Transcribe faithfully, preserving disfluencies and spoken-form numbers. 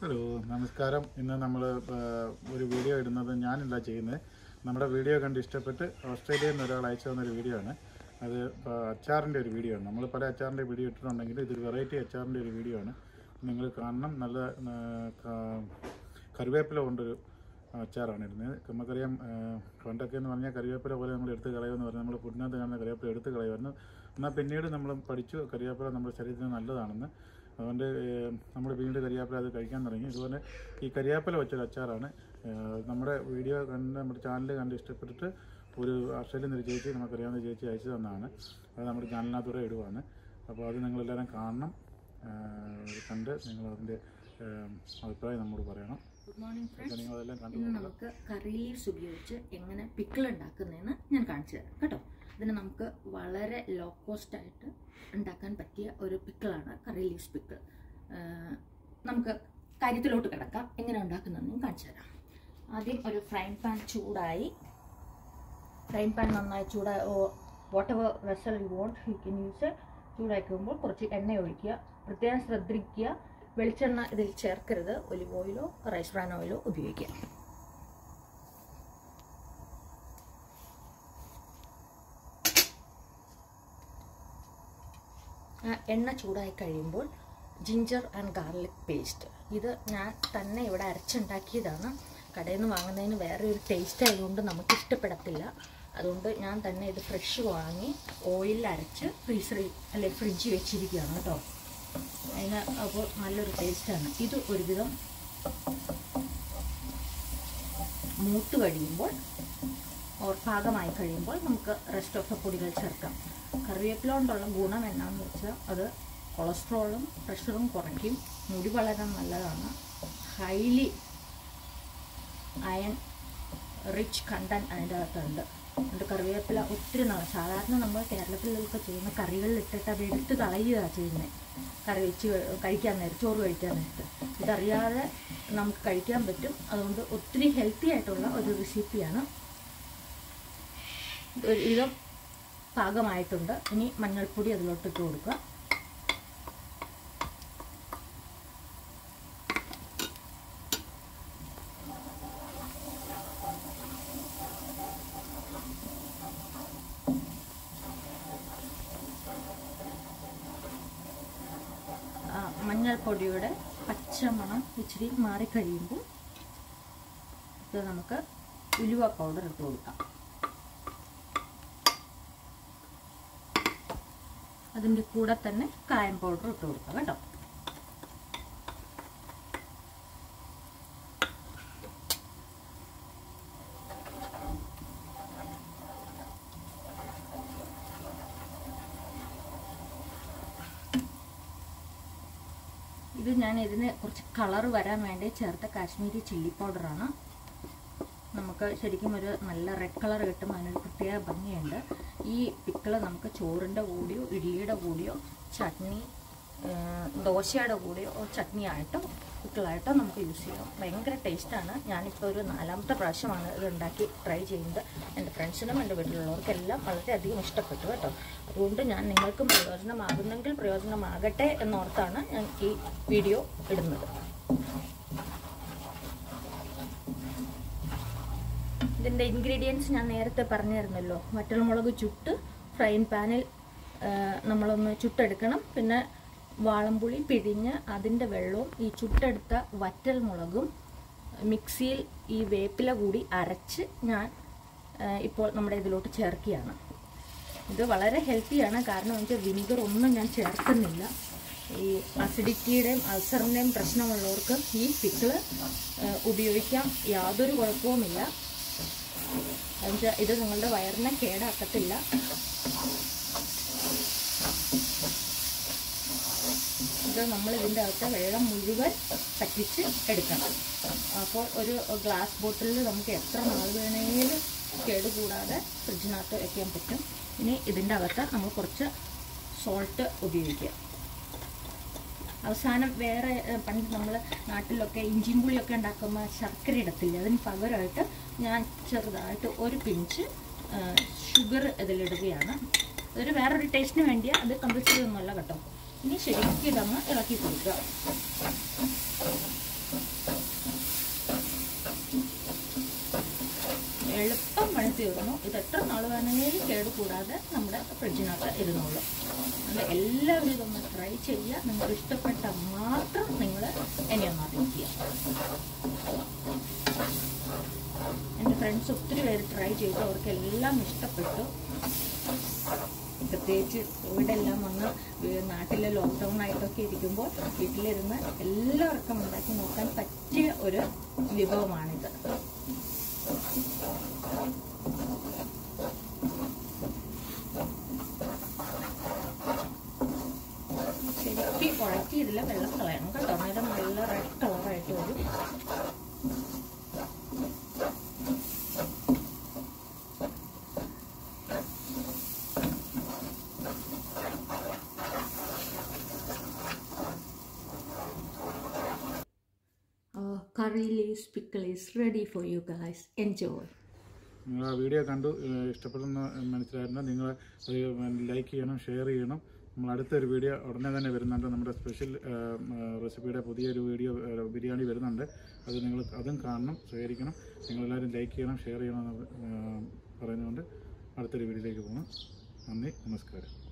Hello നമസ്കാരം. ഇന്ന് നമ്മൾ ഒരു വീഡിയോ ഇടുന്നത് ഞാനില്ല ചെയ്യുന്നത്. നമ്മുടെ വീഡിയോ കണ്ട് ഇഷ്ടപ്പെട്ട് ഓസ്ട്രേലിയയിൽ നിന്ന് ഒരാൾ അയച്ചു തന്നൊരു വീഡിയോ ആണ്. അത് അച്ചാറിൻ്റെ ഒരു വീഡിയോ ആണ്. നമ്മൾ പല അച്ചാറിൻ്റെ വീഡിയോ ഇട്ടിട്ടുണ്ടെങ്കിൽ ഇതൊരു വെറൈറ്റി അച്ചാറിൻ്റെ ഒരു വീഡിയോ ആണ്. നിങ്ങൾ കാണണം. നല്ല കറിവേപ്പില കൊണ്ടൊരു അച്ചാറാണ് ഇടുന്നത്. നമുക്കറിയാം പണ്ടൊക്കെ എന്ന് പറഞ്ഞാൽ കറിവേപ്പില പോലെ നമ്മൾ എടുത്ത് കളയുമെന്ന് പറഞ്ഞാൽ നമ്മൾ ഫുഡിനകത്ത് കാണുന്ന കറിവേപ്പില എടുത്ത് കളയുമായിരുന്നു. എന്നാൽ പിന്നീട് നമ്മൾ പഠിച്ചു കറിവേപ്പില നമ്മുടെ ശരീരത്തിന് നല്ലതാണെന്ന്. അതുകൊണ്ട് നമ്മൾ വീണ്ടും കരിയാപ്പില അത് കഴിക്കാൻ തുടങ്ങി. ഇതുപോലെ ഈ കരിയാപ്പില വെച്ചൊരു അച്ചാറാണ്. നമ്മുടെ വീഡിയോ കണ്ട് നമ്മുടെ ചാനൽ കണ്ട് ഇഷ്ടപ്പെട്ടിട്ട് ഒരു ഓസ്ട്രേലിയയിൽ നിന്നൊരു ചേച്ചി നമുക്കറിയാവുന്ന ചേച്ചി അയച്ചു തന്നതാണ്. അത് നമ്മുടെ ചാനലിനകത്തൂടെ ഇടുവാണ്. അപ്പോൾ അത് നിങ്ങളെല്ലാവരും കാണണം. കണ്ട് നിങ്ങൾ അതിൻ്റെ അഭിപ്രായം നമ്മോട് പറയണം. Good morning friends. നിങ്ങളതെല്ലാം കണ്ടു. ഇന്ന് നമുക്ക് കറി ലീവ്സ് ഉപയോഗിച്ച് എങ്ങനെ പിക്കിൾ ഉണ്ടാക്കുന്നതെന്ന് ഞാൻ കാണിച്ചു തരാം കേട്ടോ. ഇതിന് നമുക്ക് വളരെ ലോ കോസ്റ്റ് ആയിട്ട് ഉണ്ടാക്കാൻ പറ്റിയ ഒരു പിക്കിളാണ് കറി ലീവ്സ് പിക്കിൾ. നമുക്ക് കാര്യത്തിലോട്ട് കിടക്കാം. എങ്ങനെ ഉണ്ടാക്കുന്നതെന്ന് കാണിച്ചു തരാം. ആദ്യം ഒരു ഫ്രൈങ് പാൻ ചൂടായി ഫ്രൈങ് പാൻ നന്നായി ചൂടായി whatever vessel you want you can use. ചൂടാക്കുമ്പോൾ കുറച്ച് എണ്ണ ഒഴിക്കുക. പ്രത്യേകം ശ്രദ്ധിക്കുക, വെളിച്ചെണ്ണ ഇതിൽ ചേർക്കരുത്. ഒലിവ് ഓയിലോ റൈസ് ബ്രാൻ ഓയിലോ ഉപയോഗിക്കുക. എണ്ണ ചൂടായി കഴിയുമ്പോൾ ജിഞ്ചർ ആൻഡ് ഗാർലിക് പേസ്റ്റ്, ഇത് ഞാൻ തന്നെ ഇവിടെ അരച്ചുണ്ടാക്കിയതാണ്. കടയിൽ നിന്ന് വാങ്ങുന്നതിന് വേറെ ഒരു ടേസ്റ്റ് ആയതുകൊണ്ട് നമുക്ക് ഇഷ്ടപ്പെടത്തില്ല. അതുകൊണ്ട് ഞാൻ തന്നെ ഇത് ഫ്രഷ് വാങ്ങി ഓയിലിൽ അരച്ച് ഫ്രീസറിൽ അല്ലെ ഫ്രിഡ്ജിൽ വെച്ചിരിക്കുകയാണ് കേട്ടോ. അതിന് അപ്പോൾ നല്ലൊരു ടേസ്റ്റാണ്. ഇത് ഒരുവിധം മൂത്ത് കഴിയുമ്പോൾ ഓർ പാകമായി കഴിയുമ്പോൾ നമുക്ക് റെസ്റ്റ് ഓഫ് ദ പൊടികൾ ചേർക്കാം. കറിവേപ്പില കൊണ്ടുള്ള ഗുണം എന്നാന്ന് വെച്ചാൽ അത് കൊളസ്ട്രോളും പ്രഷറും കുറയ്ക്കും. മുടി വളരാൻ നല്ലതാണ്. ഹൈലി അയൺ റിച്ച് കണ്ടന്റ് അതിൻ്റെ അകത്തുണ്ട്. അതുകൊണ്ട് കറിവേപ്പില ഒത്തിരി നല്ല, സാധാരണ നമ്മൾ കേരളത്തിലൊക്കെ ചെയ്യുന്ന കറികളിൽ ഇട്ടിട്ട് അത് എടുത്ത് കളയുകയാണ് ചെയ്യുന്നത്. കറി വെച്ച് കഴിക്കാൻ നേരം, ചോറ് കഴിക്കാൻ നേരത്ത് ഇതറിയാതെ നമുക്ക് കഴിക്കാൻ പറ്റും. അതുകൊണ്ട് ഒത്തിരി ഹെൽത്തി ആയിട്ടുള്ള ഒരു റെസിപ്പിയാണ്. ഒരുവിധം പാകമായിട്ടുണ്ട്. ഇനി മഞ്ഞൾപ്പൊടി അതിലോട്ട് ഇട്ട് കൊടുക്കുക. മഞ്ഞൾപ്പൊടിയുടെ പച്ചമണം ഇച്ചിരി മാറിക്കഴിയുമ്പോൾ ഇത് നമുക്ക് ഉലുവ പൗഡർ ഇട്ട് കൊടുക്കാം. അതിൻ്റെ കൂടെ തന്നെ കായം പൗഡർ ഇട്ട് കൊടുക്കാം കേട്ടോ. ഇത് ഞാൻ ഇതിന് കുറച്ച് കളർ വരാൻ വേണ്ടി ചേർത്ത കാശ്മീരി ചില്ലി പൗഡറാണ്. നമുക്ക് ശരിക്കും ഒരു നല്ല റെഡ് കളർ കിട്ടും. അതിനൊരു പ്രത്യേക ഭംഗിയുണ്ട്. ഈ പിക്കിള് നമുക്ക് ചോറിൻ്റെ കൂടിയോ ഇഡ്ഡലിയുടെ കൂടിയോ ചട്നി ദോശയുടെ കൂടിയോ ചട്നി ആയിട്ടോ പിക്കിളായിട്ടോ നമുക്ക് യൂസ് ചെയ്യാം. ഭയങ്കര ടേസ്റ്റാണ്. ഞാനിപ്പോൾ ഒരു നാലാമത്തെ പ്രാവശ്യമാണ് ഇത് ഉണ്ടാക്കി ട്രൈ ചെയ്യുന്നത്. എൻ്റെ ഫ്രണ്ട്സിനും എൻ്റെ വീട്ടിലുള്ളവർക്കെല്ലാം വളരെയധികം ഇഷ്ടപ്പെട്ടു കേട്ടോ. അതുകൊണ്ട് ഞാൻ നിങ്ങൾക്കും പ്രയോജനമാകുന്നെങ്കിൽ പ്രയോജനമാകട്ടെ എന്നോർത്താണ് ഞാൻ ഈ വീഡിയോ ഇടുന്നത്. ഇതിൻ്റെ ഇൻഗ്രീഡിയൻസ് ഞാൻ നേരത്തെ പറഞ്ഞിരുന്നല്ലോ. വറ്റൽമുളക് ചുട്ട് ഫ്രൈങ് പാനിൽ നമ്മളൊന്ന് ചുട്ടെടുക്കണം. പിന്നെ വാളംപുളി പിഴിഞ്ഞ് അതിൻ്റെ വെള്ളവും ഈ ചുട്ടെടുത്ത വറ്റൽമുളകും മിക്സിയിൽ ഈ വേപ്പില കൂടി അരച്ച് ഞാൻ ഇപ്പോൾ നമ്മുടെ ഇതിലോട്ട് ചേർക്കുകയാണ്. ഇത് വളരെ ഹെൽത്തിയാണ്. കാരണം എനിക്ക് വിനിഗർ ഒന്നും ഞാൻ ചേർക്കുന്നില്ല. ഈ അസിഡിറ്റിയുടെയും അൾസറിൻ്റെയും പ്രശ്നമുള്ളവർക്ക് ഈ പിക്കിള് ഉപയോഗിക്കാം. യാതൊരു കുഴപ്പവുമില്ല. എന്നുവെച്ചാൽ ഇത് നിങ്ങളുടെ വയറിനെ കേടാക്കത്തില്ല. ഇത് നമ്മൾ ഇതിൻ്റെ അകത്ത് വെള്ളം മുഴുവൻ പറ്റിച്ച് എടുക്കണം. അപ്പോൾ ഒരു ഗ്ലാസ് ബോട്ടിലിൽ നമുക്ക് എത്ര നാൾ വേണമെങ്കിലും കേടുകൂടാതെ ഫ്രിഡ്ജിനകത്ത് വയ്ക്കാൻ പറ്റും. ഇനി ഇതിൻ്റെ അകത്ത് നമ്മൾ കുറച്ച് സോൾട്ട് ഉപയോഗിക്കുക. അവസാനം വേറെ പണ്ട് നമ്മൾ നാട്ടിലൊക്കെ ഇഞ്ചിയും പുളിയൊക്കെ ഉണ്ടാക്കുമ്പോൾ ശർക്കര ഇടത്തില്ല. അതിന് പകരമായിട്ട് ഞാൻ ചെറുതായിട്ട് ഒരു പിഞ്ച് ഷുഗർ ഇതിലിടുകയാണ്. അതൊരു വേറൊരു ടേസ്റ്റിന് വേണ്ടിയാണ്. അത് കമ്പൽസറി ഒന്നുമല്ല കേട്ടോ. ഇനി ശരിക്കും ഇതങ്ങ് ഇളക്കി കൊടുക്കുക. എളുപ്പം പണി തീർന്നു. ഇത് എത്ര നാൾ വേണമെങ്കിലും കേടുകൂടാതെ നമ്മുടെ ഫ്രിഡ്ജിനകത്ത് ഇരുന്നുള്ളൂ. അതുകൊണ്ട് എല്ലാവരും ഇതൊന്ന് ട്രൈ ചെയ്യുക. നിങ്ങൾക്ക് ഇഷ്ടപ്പെട്ടാൽ മാത്രം നിങ്ങൾ എന്നെ ഒന്ന് അറിയിക്കുക. എൻ്റെ ഫ്രണ്ട്സ് ഒത്തിരി പേര് ട്രൈ ചെയ്തു, അവർക്കെല്ലാം ഇഷ്ടപ്പെട്ടു. പ്രത്യേകിച്ച് കോവിഡെല്ലാം വന്ന് നാട്ടിലെ ലോക്ക്ഡൗൺ ആയിട്ടൊക്കെ ഇരിക്കുമ്പോൾ വീട്ടിലിരുന്ന് എല്ലാവർക്കും ഉണ്ടാക്കി നോക്കാൻ പറ്റിയ ഒരു വിഭവമാണിത്. ശരിക്കും കുഴക്കി ഇതിൽ വെള്ളം കളയണം കേട്ടോ, അന്നേരം നല്ല റെഡ് കളറായിട്ട് വരും. Curry leaves pickle is ready for you guys. Enjoy. നിങ്ങൾ ആ വീഡിയോ കണ്ടു ഇഷ്ടപ്പെടുന്ന മനസ്സിലായിരുന്നു. നിങ്ങൾ ലൈക്ക് ചെയ്യണം, ഷെയർ ചെയ്യണം. നമ്മൾ അടുത്തൊരു വീഡിയോ ഉടനെ തന്നെ വരുന്നുണ്ട്. നമ്മുടെ സ്പെഷ്യൽ റെസിപ്പിയുടെ പുതിയൊരു വീഡിയോ ബിരിയാണി വരുന്നുണ്ട്. അത് നിങ്ങൾ അതും കാണണം, ശേഖരിക്കണം. നിങ്ങളെല്ലാവരും ലൈക്ക് ചെയ്യണം, ഷെയർ ചെയ്യണം എന്ന് പറയുന്നതുകൊണ്ട് അടുത്തൊരു വീഡിയോയിലേക്ക് പോകണം. നന്ദി, നമസ്കാരം.